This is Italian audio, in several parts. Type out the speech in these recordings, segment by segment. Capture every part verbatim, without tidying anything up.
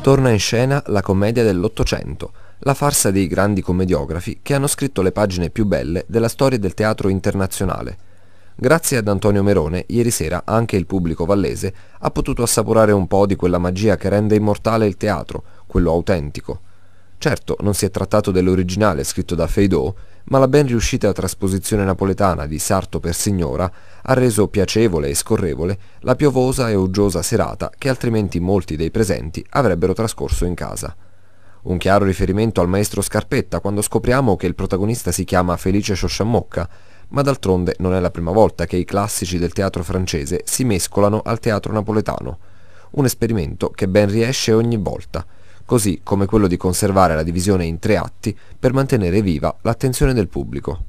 Torna in scena la commedia dell'Ottocento, la farsa dei grandi commediografi che hanno scritto le pagine più belle della storia del teatro internazionale. Grazie ad Antonio Merone, ieri sera anche il pubblico vallese ha potuto assaporare un po' di quella magia che rende immortale il teatro, quello autentico. Certo, non si è trattato dell'originale scritto da Feydeau, ma la ben riuscita trasposizione napoletana di Sarto per Signora ha reso piacevole e scorrevole la piovosa e uggiosa serata che altrimenti molti dei presenti avrebbero trascorso in casa. Un chiaro riferimento al maestro Scarpetta quando scopriamo che il protagonista si chiama Felice Sciosciammocca, ma d'altronde non è la prima volta che i classici del teatro francese si mescolano al teatro napoletano, un esperimento che ben riesce ogni volta, così come quello di conservare la divisione in tre atti per mantenere viva l'attenzione del pubblico.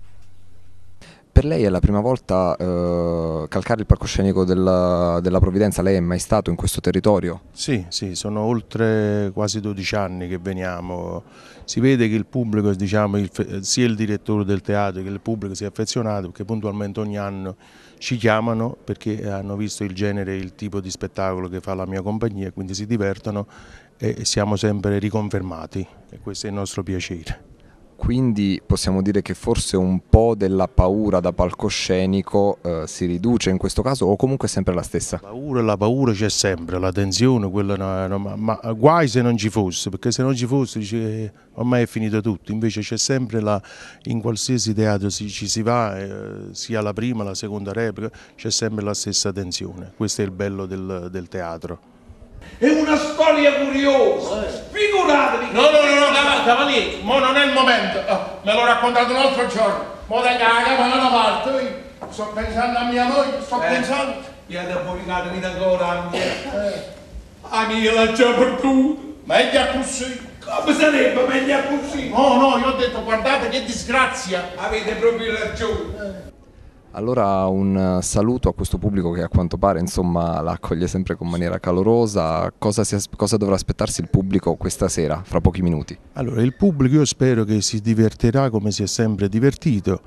Per lei è la prima volta eh, calcare il palcoscenico della, della Provvidenza? Lei è mai stato in questo territorio? Sì, sì, sono oltre quasi dodici anni che veniamo. Si vede che il pubblico, diciamo, il, sia il direttore del teatro che il pubblico si è affezionato, perché puntualmente ogni anno ci chiamano perché hanno visto il genere e il tipo di spettacolo che fa la mia compagnia, quindi si divertono e siamo sempre riconfermati e questo è il nostro piacere. Quindi possiamo dire che forse un po' della paura da palcoscenico eh, si riduce in questo caso o comunque è sempre la stessa? La paura, la paura c'è sempre, la tensione, quella no, no, ma, ma guai se non ci fosse, perché se non ci fosse dice, ormai è finito tutto, invece c'è sempre, la, in qualsiasi teatro si, ci si va, eh, sia la prima, la seconda replica, c'è sempre la stessa tensione, questo è il bello del, del teatro. È una storia curiosa, figuratevi! No, no, no, no, cavaliere, mo non è il momento, oh, me l'ho raccontato un altro giorno, mo da caga, ma da una parte, sto pensando a mia moglie, sto eh, pensando... Io ti ho pubblicato vita ancora, a mia, eh. a mia l'ha già perduta. Meglio così. Come sarebbe meglio così? No, no, io ho detto, guardate che disgrazia. Avete proprio ragione. Eh. Allora un saluto a questo pubblico che a quanto pare insomma la accoglie sempre con maniera calorosa. Cosa, si, cosa dovrà aspettarsi il pubblico questa sera, fra pochi minuti? Allora il pubblico io spero che si divertirà come si è sempre divertito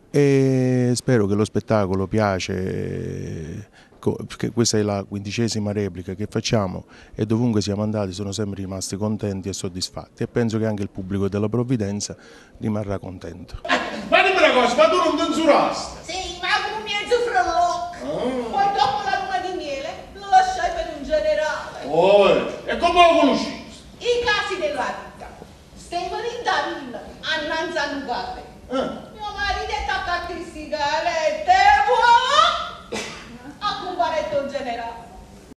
e spero che lo spettacolo piace, perché questa è la quindicesima replica che facciamo e dovunque siamo andati sono sempre rimasti contenti e soddisfatti e penso che anche il pubblico della Provvidenza rimarrà contento. Ma dimmi una cosa, ma tu non tensurasti? Sì, ma come mezzo frallocco. Oh. Poi dopo la luna di miele lo lasciai per un generale. Oh, e come lo conosci? I casi della vita. Stefano in Davina, annanzi a Lugare. Eh.